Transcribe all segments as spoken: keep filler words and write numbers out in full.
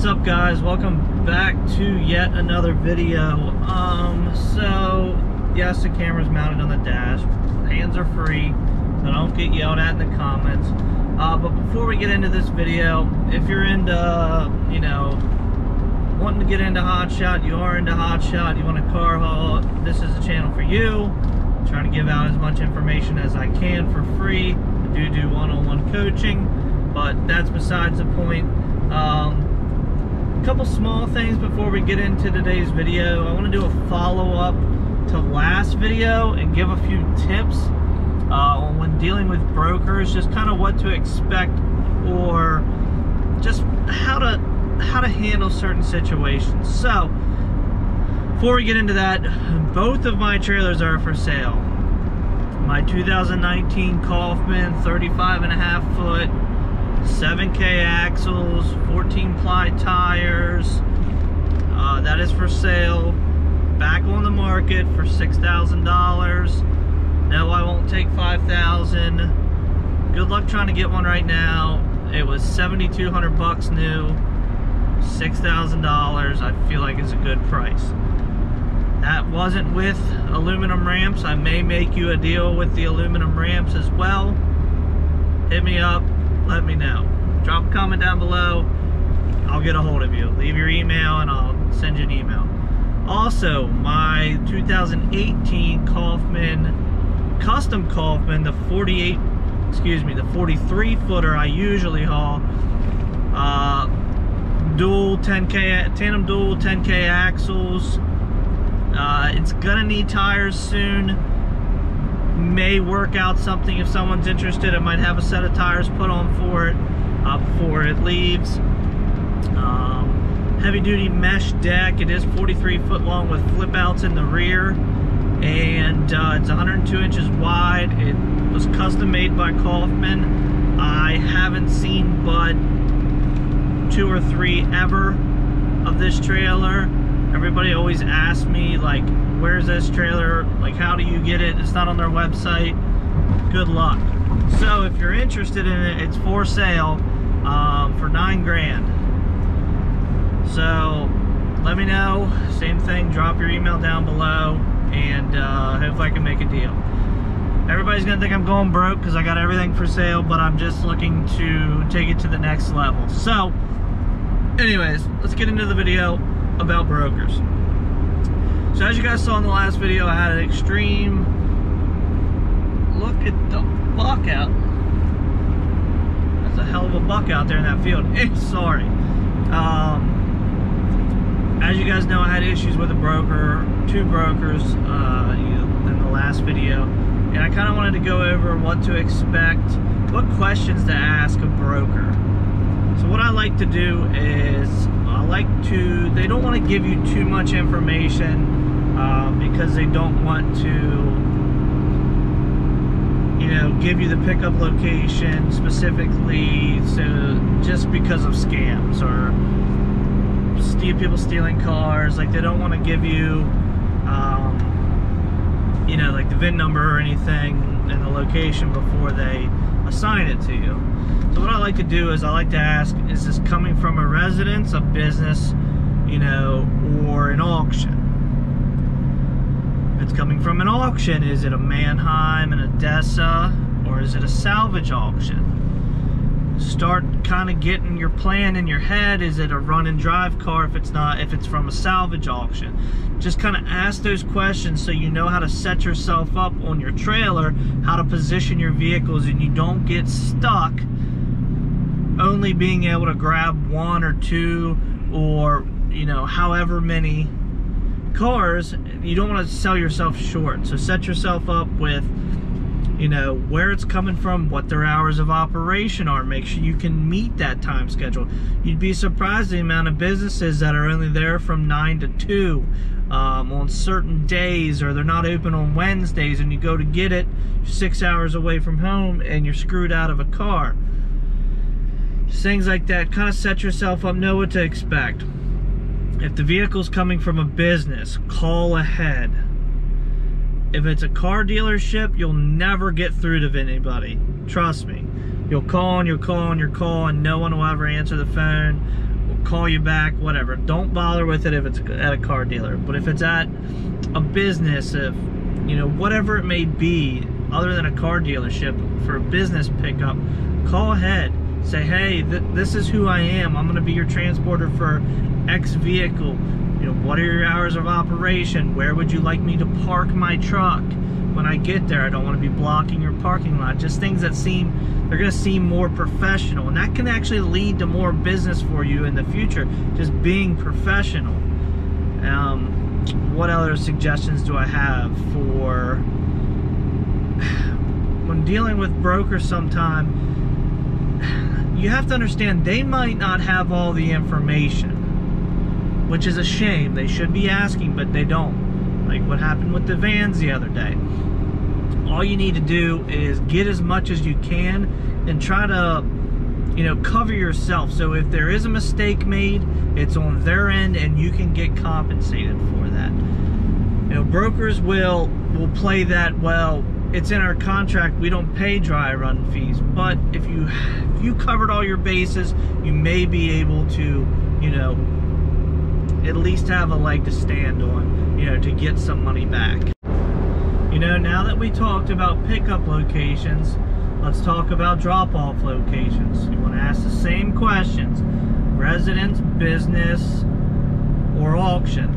up, guys? Welcome back to yet another video. Um, so yes, the camera's mounted on the dash. Hands are free, so don't get yelled at in the comments. Uh, but before we get into this video, if you're into, you know, wanting to get into hot shot, you are into hot shot, you want a car haul, this is the channel for you. I'm trying to give out as much information as I can for free. I do do one-on-one coaching, but that's besides the point. Um, a couple small things before we get into today's video. I want to do a follow-up to last video and give a few tips uh, on when dealing with brokers, just kind of what to expect or just how to how to handle certain situations. So before we get into that, both of my trailers are for sale. My two thousand nineteen Kaufman thirty-five and a half foot, seven K axles, fourteen ply tires, uh, that is for sale, back on the market for six thousand dollars. No, I won't take five thousand dollars. Good luck trying to get one right now. It was seventy-two hundred bucks new, six thousand dollars. I feel like it's a good price. That wasn't with aluminum ramps. I may make you a deal with the aluminum ramps as well. Hit me up, let me know. Drop a comment down below, I'll get a hold of you. Leave your email and I'll send you an email. Also, my two thousand eighteen Kaufman, custom Kaufman, the forty-eight, excuse me, the forty-three footer I usually haul, uh, dual ten K, tandem dual ten K axles. Uh, it's gonna need tires soon. May work out something if someone's interested. I might have a set of tires put on for it uh, before it leaves. Um, heavy duty mesh deck. It is forty-three foot long with flip outs in the rear, and uh, it's one hundred two inches wide. It was custom made by Kaufman. I haven't seen but two or three ever of this trailer. Everybody always asks me, like, where's this trailer? Like, how do you get it? It's not on their website. Good luck. So if you're interested in it, it's for sale um, for nine grand. So let me know. Same thing. Drop your email down below, and uh, hopefully I can make a deal. Everybody's gonna think I'm going broke because I got everything for sale, but I'm just looking to take it to the next level. So, anyways, let's get into the video about brokers. So as you guys saw in the last video, I had an extreme look at the buck out. That's a hell of a buck out there in that field. Hey, sorry. Um, as you guys know, I had issues with a broker, two brokers uh, in the last video, and I kind of wanted to go over what to expect, what questions to ask a broker. So what I like to do is I like to, they don't want to give you too much information uh, because they don't want to, you know, give you the pickup location specifically, so just because of scams or steal, people stealing cars. Like, they don't want to give you, um, you know, like the V I N number or anything and the location before they assign it to you. So what I like to do is I like to ask, is this coming from a residence, a business, you know, or an auction? If it's coming from an auction, is it a Manheim, an Odessa, or is it a salvage auction? Start kind of getting your plan in your head. Is it a run and drive car if it's not, if it's from a salvage auction? Just kind of ask those questions so you know how to set yourself up on your trailer, how to position your vehicles, and you don't get stuck only being able to grab one or two or, you know, however many cars. You don't want to sell yourself short. So set yourself up with, you know, where it's coming from, what their hours of operation are. Make sure you can meet that time schedule. You'd be surprised the amount of businesses that are only there from nine to two um, on certain days, or they're not open on Wednesdays, and you go to get it, you're six hours away from home and you're screwed out of a car. Just things like that. Kind of set yourself up, know what to expect. If the vehicle's coming from a business, call ahead. If it's a car dealership, you'll never get through to anybody. Trust me. You'll call and you'll call and you'll call and no one will ever answer the phone. call you back, whatever. Don't bother with it if it's at a car dealer. But if it's at a business, if, you know, whatever it may be, other than a car dealership, for a business pickup, call ahead. Say, hey, th this is who I am. I'm going to be your transporter for X vehicle. You know, what are your hours of operation? Where would you like me to park my truck when I get there? I don't want to be blocking your parking lot. Just things that seem, they're going to seem more professional. And that can actually lead to more business for you in the future, just being professional. Um, what other suggestions do I have for when dealing with brokers? Sometime you have to understand they might not have all the information, which is a shame. They should be asking, but they don't. Like what happened with the vans the other day. All you need to do is get as much as you can and try to, you know, cover yourself. So if there is a mistake made, it's on their end and you can get compensated for that. You know, brokers will will play that, well, it's in our contract, we don't pay dry run fees. But if you if you covered all your bases, you may be able to, you know, at least have a leg to stand on, you know, to get some money back. You know, now that we talked about pickup locations, let's talk about drop-off locations. You want to ask the same questions: residence, business, or auction.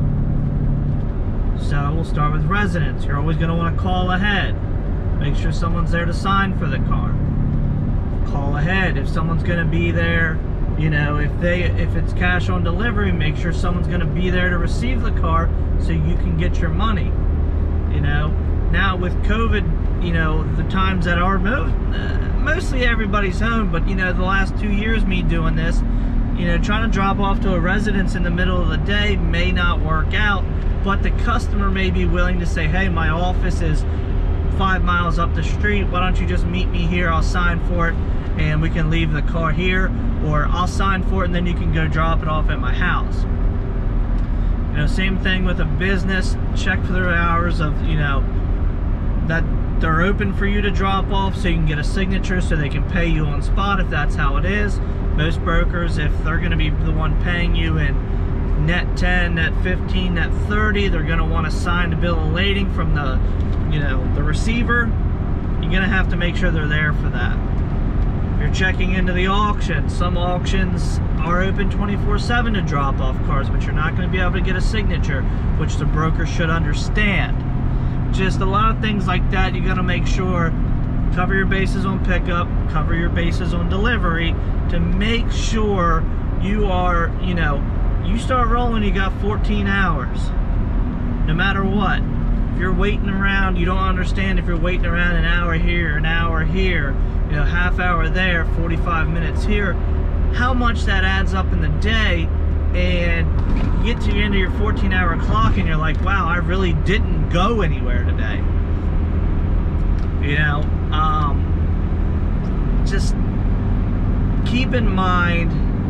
So we'll start with residence. You're always going to want to call ahead. Make sure someone's there to sign for the car. Call ahead. If someone's going to be there, you know, if they if it's cash on delivery, make sure someone's going to be there to receive the car so you can get your money. You know, now with COVID, you know, the times that are mo uh, mostly everybody's home, but you know, the last two years me doing this, you know, trying to drop off to a residence in the middle of the day may not work out, but the customer may be willing to say, hey, my office is five miles up the street, why don't you just meet me here, I'll sign for it and we can leave the car here, or I'll sign for it and then you can go drop it off at my house. You know, same thing with a business. Check for their hours of, you know, that they're open for you to drop off so you can get a signature so they can pay you on spot if that's how it is. Most brokers, if they're going to be the one paying you in net ten, net fifteen, net thirty, they're going to want to sign the bill of lading from the, you know, the receiver. You're going to have to make sure they're there for that. You're checking into the auction. Some auctions are open twenty-four seven to drop off cars, but you're not going to be able to get a signature, which the broker should understand. Just a lot of things like that. You got to make sure, cover your bases on pickup, cover your bases on delivery, to make sure you are, you know, you start rolling, you got fourteen hours, no matter what. If you're waiting around, you don't understand if you're waiting around an hour here, an hour here, you know, half hour there, forty-five minutes here, how much that adds up in the day. And you get to the end of your fourteen hour clock and you're like, wow, I really didn't go anywhere today. You know, um, just keep in mind,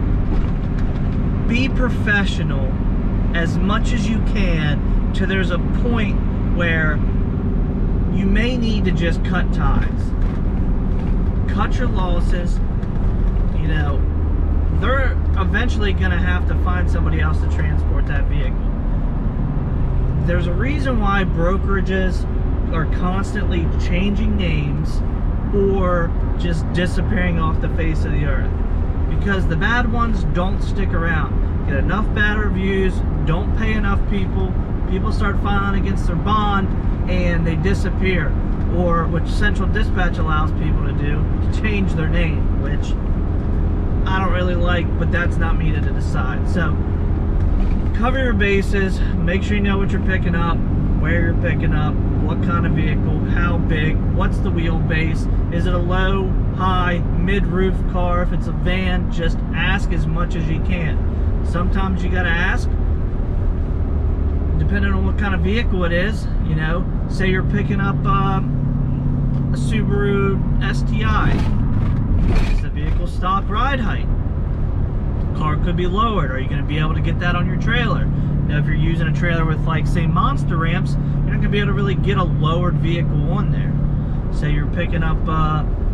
be professional as much as you can, till there's a point where you may need to just cut ties. Cut your losses. You know, they're eventually going to have to find somebody else to transport that vehicle. There's a reason why brokerages are constantly changing names or just disappearing off the face of the earth, because the bad ones don't stick around. Get enough bad reviews, don't pay enough people, people start filing against their bond and they disappear. Or, which Central Dispatch allows people to do, to change their name, which I don't really like, but that's not me to decide. So cover your bases, make sure you know what you're picking up, where you're picking up, what kind of vehicle, how big, what's the wheelbase, is it a low, high, mid-roof car? If it's a van, just ask as much as you can. Sometimes you gotta ask, depending on what kind of vehicle it is. You know, say you're picking up um, a Subaru S T I. Is the vehicle stock ride height? Car could be lowered. Are you going to be able to get that on your trailer? Now, if you're using a trailer with, like, say, monster ramps, you're not going to be able to really get a lowered vehicle on there. Say you're picking up uh,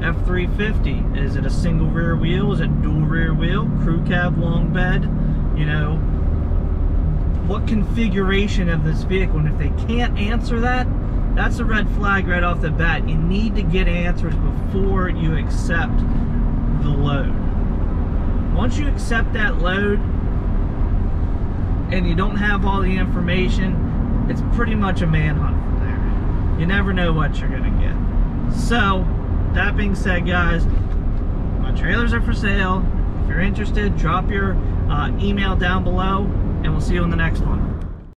F three fifty. Is it a single rear wheel? Is it dual rear wheel? Crew cab, long bed? You know, what configuration of this vehicle? And if they can't answer that, that's a red flag right off the bat. You need to get answers before you accept the load. Once you accept that load and you don't have all the information, it's pretty much a manhunt from there. You never know what you're gonna get. So, that being said, guys, my trailers are for sale. If you're interested, drop your uh, email down below, and we'll see you on the next one.